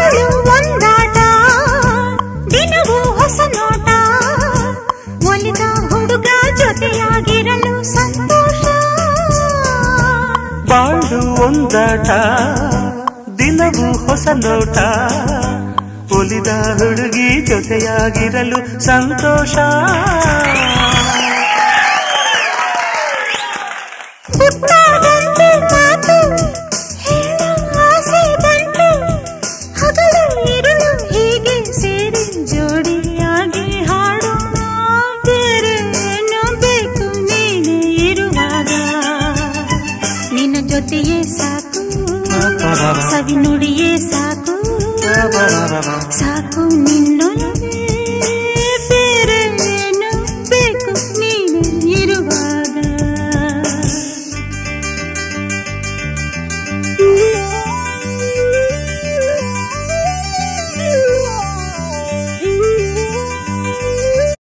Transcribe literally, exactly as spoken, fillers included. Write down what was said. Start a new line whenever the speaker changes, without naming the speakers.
ಬಾಳು ಒಂದಾಟ ದಿನವೂ ಹೊಸ ನೋಟ ಒಲಿದ ಹುಡುಗ ಜೊತೆಯಾಗಿರಲು ಸಂತೋಷ.
ಬಾಳು ಒಂದಾಟ ದಿನವೂ ಹೊಸ ನೋಟ ಒಲಿದ ಹುಡುಗಿ ಜೊತೆಯಾಗಿರಲು ಸಂತೋಷ.
ಪುಟ್ಟದಂತೆ ಮಾತು ಹೇಳೋ ಆಸೆ ಬಂತು ಹಗಲು ಇರುಳು ಹೀಗೆ ಸೇರಿ ಜೋಡಿಯಾಗಿ ಹಾಡೋಣ. ಬೇರೆ ಏನು ಬೇಕು ನೀನೇ ಇರುವಾಗ ನಿನ್ನ ಜೊತೆಯೇ ಸಾಕು ಸವಿ ನುಡಿಯೇ ಸಾಕು ಸಾಕು